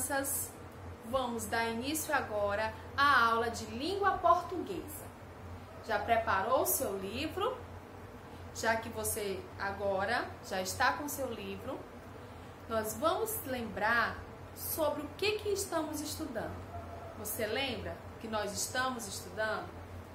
crianças, vamos dar início agora à aula de língua portuguesa. Já preparou o seu livro? Já que você agora já está com seu livro, nós vamos lembrar sobre o que estamos estudando. Você lembra que nós estamos estudando?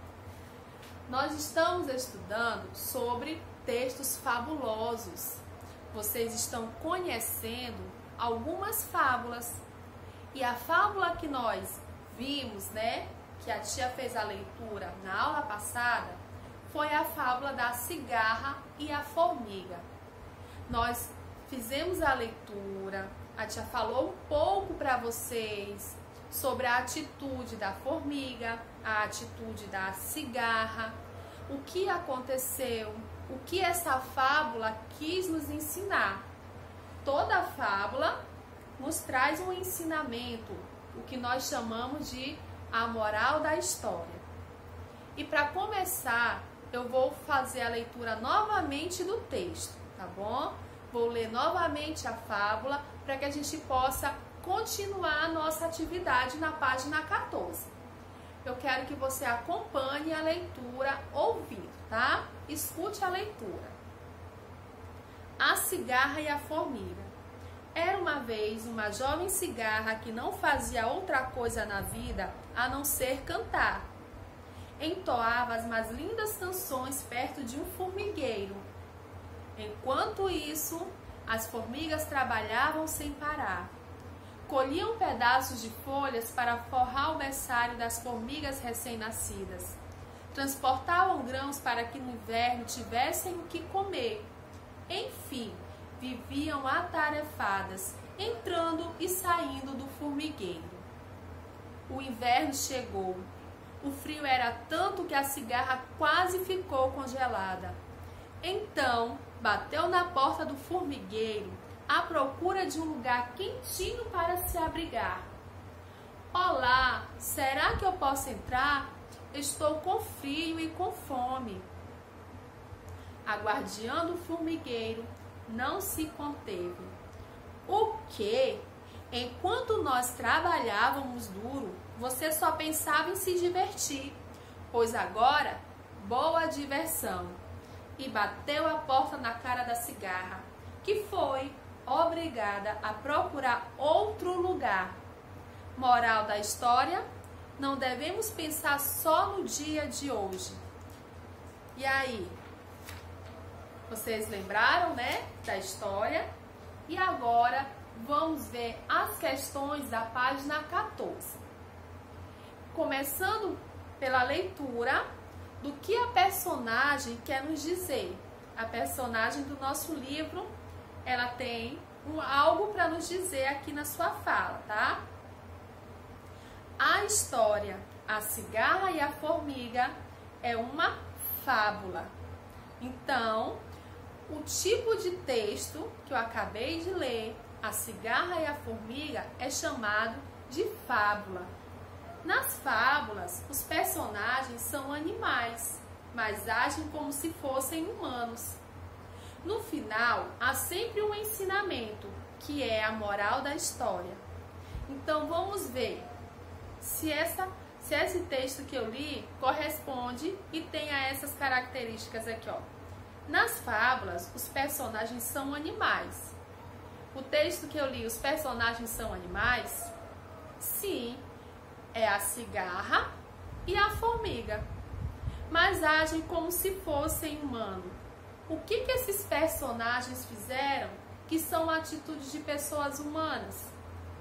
Nós estamos estudando sobre textos fabulosos. Vocês estão conhecendo algumas fábulas. E a fábula que nós vimos, que a tia fez a leitura na aula passada, foi a fábula da cigarra e a formiga. Nós fizemos a leitura, a tia falou um pouco para vocês sobre a atitude da formiga, a atitude da cigarra, o que aconteceu, o que essa fábula quis nos ensinar. Toda fábula nos traz um ensinamento, o que nós chamamos de a moral da história. E para começar, eu vou fazer a leitura novamente do texto, tá bom? Vou ler novamente a fábula para que a gente possa continuar a nossa atividade na página 14. Eu quero que você acompanhe a leitura ouvindo, tá? Escute a leitura. A cigarra e a formiga. Era uma vez uma jovem cigarra que não fazia outra coisa na vida a não ser cantar. Entoava as mais lindas canções perto de um formigueiro. Enquanto isso, as formigas trabalhavam sem parar. Colhiam pedaços de folhas para forrar o berçário das formigas recém-nascidas. Transportavam grãos para que no inverno tivessem o que comer. Enfim, viviam atarefadas, entrando e saindo do formigueiro. O inverno chegou. O frio era tanto que a cigarra quase ficou congelada. Então, bateu na porta do formigueiro à procura de um lugar quentinho para se abrigar. Olá, será que eu posso entrar? Estou com frio e com fome. A guardiã do formigueiro não se conteve. O quê? Enquanto nós trabalhávamos duro, você só pensava em se divertir, pois agora, boa diversão. E bateu a porta na cara da cigarra, que foi obrigada a procurar outro lugar. Moral da história: não devemos pensar só no dia de hoje. E aí? Vocês lembraram, da história? E agora vamos ver as questões da página 14. Começando pela leitura do que a personagem quer nos dizer. A personagem do nosso livro, ela tem algo para nos dizer aqui na sua fala, tá? A história A Cigarra e a Formiga é uma fábula. Então, o tipo de texto que eu acabei de ler, A Cigarra e a Formiga, é chamado de fábula. Nas fábulas, os personagens são animais, mas agem como se fossem humanos. No final, há sempre um ensinamento, que é a moral da história. Então, vamos ver se esse texto que eu li corresponde e tem essas características aqui, ó. Nas fábulas, os personagens são animais. O texto que eu li, os personagens são animais? Sim, é a cigarra e a formiga. Mas agem como se fossem humanos. O que esses personagens fizeram que são atitudes de pessoas humanas?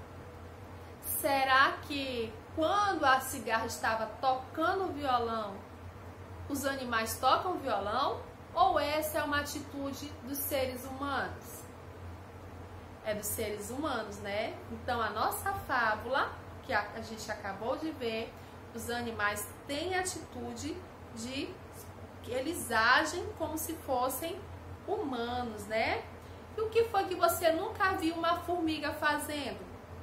Será que quando a cigarra estava tocando o violão, os animais tocam violão? Ou essa é uma atitude dos seres humanos? É dos seres humanos, Então, a nossa fábula, que a gente acabou de ver, os animais têm atitude de que eles agem como se fossem humanos, E o que foi que você nunca viu uma formiga fazendo?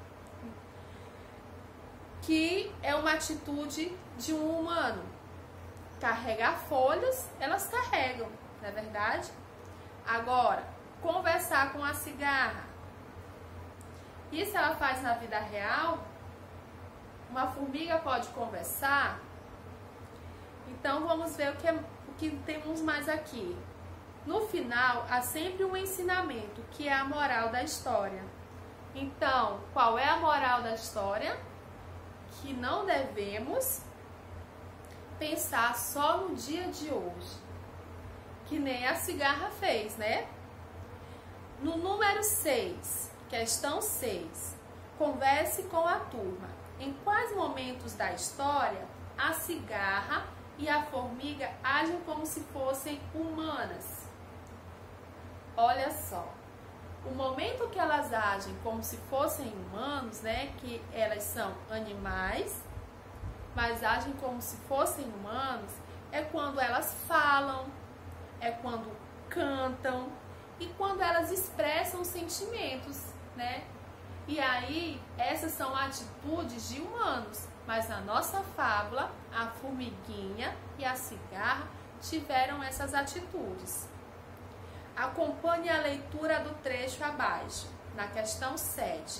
Que é uma atitude de um humano. Carregar folhas, elas carregam, não é verdade? Agora, conversar com a cigarra. Isso ela faz na vida real? Uma formiga pode conversar? Então vamos ver o que temos mais aqui. No final, há sempre um ensinamento, que é a moral da história. Então, qual é a moral da história? Que não devemos pensar só no dia de hoje, que nem a cigarra fez, né? No número 6, questão 6, converse com a turma. Em quais momentos da história a cigarra e a formiga agem como se fossem humanas? Olha só, o momento que elas agem como se fossem humanos, né, que elas são animais, mas agem como se fossem humanos, é quando elas falam, é quando cantam e quando elas expressam sentimentos, né? E aí, essas são atitudes de humanos, mas na nossa fábula, a formiguinha e a cigarra tiveram essas atitudes. Acompanhe a leitura do trecho abaixo, na questão 7.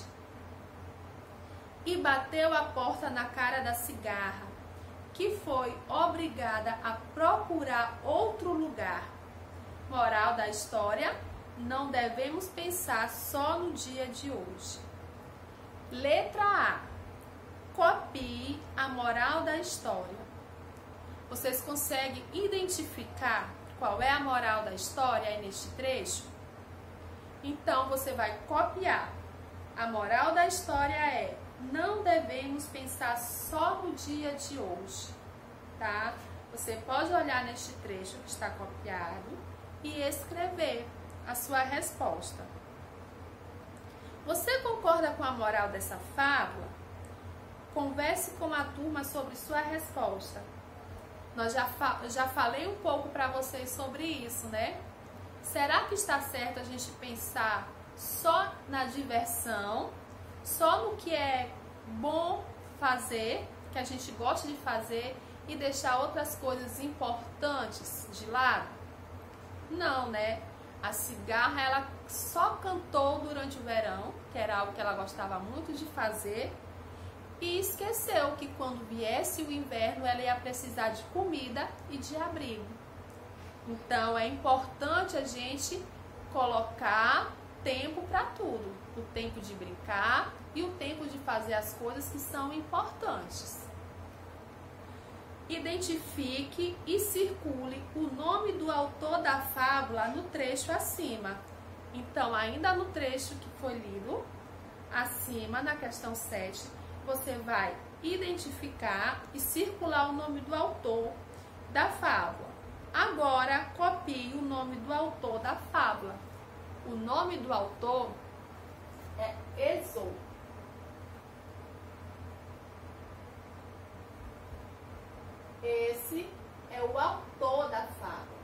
E bateu a porta na cara da cigarra, que foi obrigada a procurar outro lugar. Moral da história: não devemos pensar só no dia de hoje. Letra A. Copie a moral da história. Vocês conseguem identificar qual é a moral da história aí neste trecho? Então, você vai copiar. A moral da história é: não devemos pensar só no dia de hoje, tá? Você pode olhar neste trecho que está copiado e escrever a sua resposta. Você concorda com a moral dessa fábula? Converse com a turma sobre sua resposta. Já falei um pouco para vocês sobre isso, né? Será que está certo a gente pensar só na diversão, só no que é bom fazer, que a gente gosta de fazer, e deixar outras coisas importantes de lado? Não, né? A cigarra, ela só cantou durante o verão, que era algo que ela gostava muito de fazer, e esqueceu que quando viesse o inverno ela ia precisar de comida e de abrigo. Então é importante a gente colocar tempo para tudo, o tempo de brincar e o tempo de fazer as coisas que são importantes. Identifique e circule o nome do autor da fábula no trecho acima. Então, ainda no trecho que foi lido, acima, na questão 7, você vai identificar e circular o nome do autor da fábula. Agora, copie o nome do autor da fábula. O nome do autor é Esopo. Esse é o autor da fábula.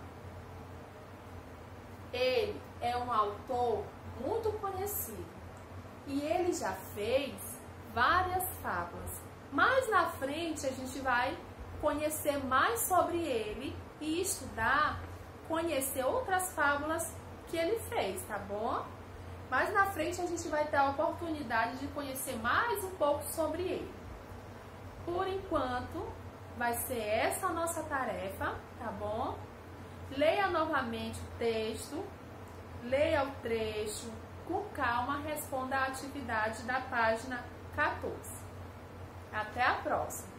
Ele é um autor muito conhecido e ele já fez várias fábulas. Mais na frente a gente vai conhecer mais sobre ele e estudar, conhecer outras fábulas que ele fez, tá bom? Mais na frente a gente vai ter a oportunidade de conhecer mais um pouco sobre ele. Por enquanto, vai ser essa a nossa tarefa, tá bom? Leia novamente o texto, leia o trecho, com calma, responda a atividade da página 14. Até a próxima!